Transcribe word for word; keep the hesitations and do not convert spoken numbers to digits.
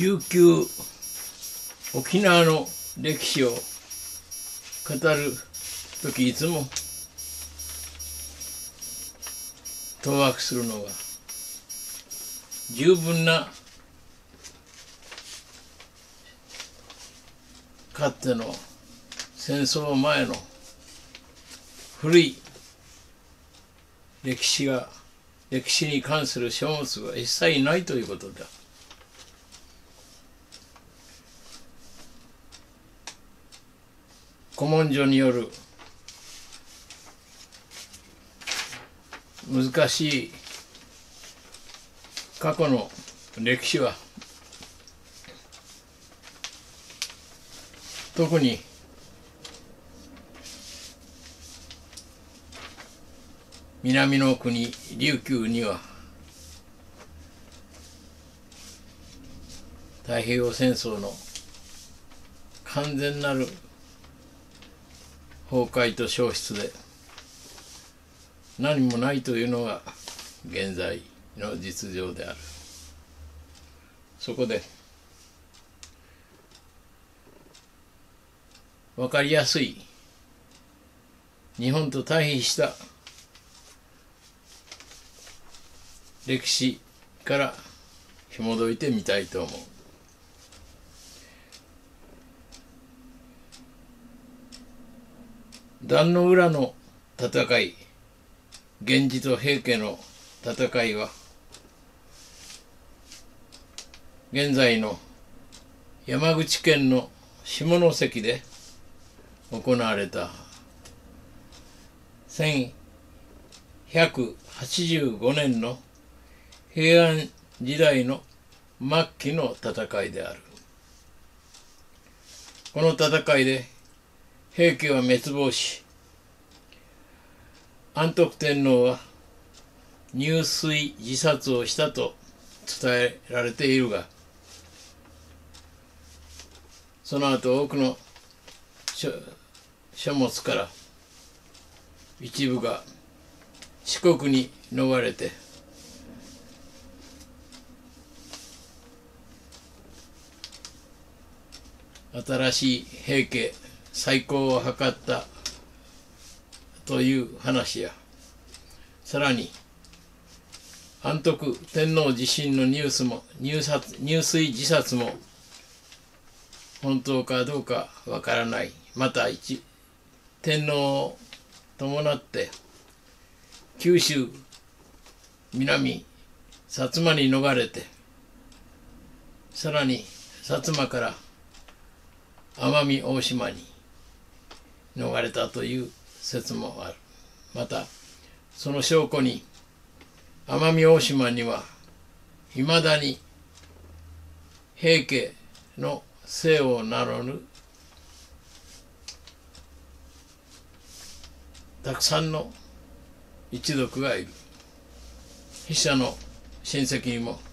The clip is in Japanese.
琉球沖縄の歴史を語る時いつも当惑するのが十分なかつての戦争前の古い歴史が歴史に関する書物が一切ないということだ。古文書による難しい過去の歴史は特に南の国琉球には太平洋戦争の完全なる崩壊と消失で何もないというのが現在の実情である。そこで分かりやすい日本と対比した歴史から紐解いてみたいと思う。壇の浦の戦い、源氏と平家の戦いは現在の山口県の下関で行われたせんひゃくはちじゅうごねんの平安時代の末期の戦いである。この戦いで平家は滅亡し、安徳天皇は入水自殺をしたと伝えられているが、その後多くの書、書物から一部が四国に逃れて新しい平家再興を図ったという話や、さらに安徳天皇自身のニュースも入殺入水自殺も本当かどうかわからない。また一天皇を伴って九州南薩摩に逃れて、さらに薩摩から奄美大島に逃れたという説もある。またその証拠に奄美大島にはいまだに平家の姓を名乗るたくさんの一族がいる。筆者の親戚にも